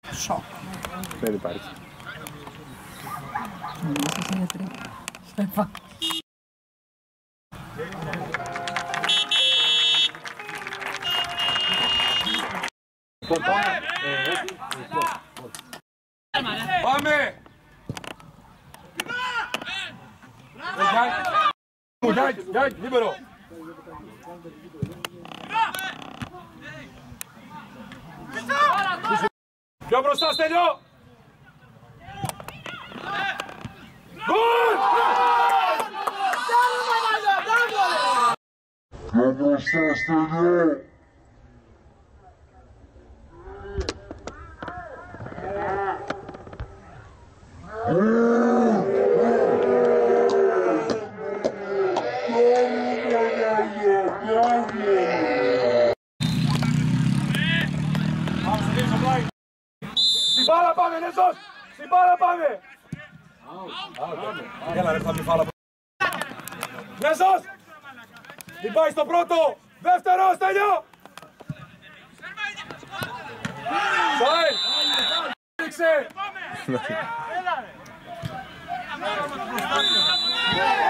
Σοκ. Δεν υπάρχει. Σας είναι τρίπλα. Στέφα. Πάμε! Γιάννη, λίμπερο! Πιο μπροστά, Στέλιο! Γκολ! Πιο μπροστά, Στέλιο! Στην μπάλα πάμε, Νέσος! Στην μπάλα πάμε! Έλα ρε, θα μπει φάλα. Νέσος! Μην πάει στο πρώτο! Δεύτερο, Στέλιο! Σάιν! Ρίξε! Έλα ρε!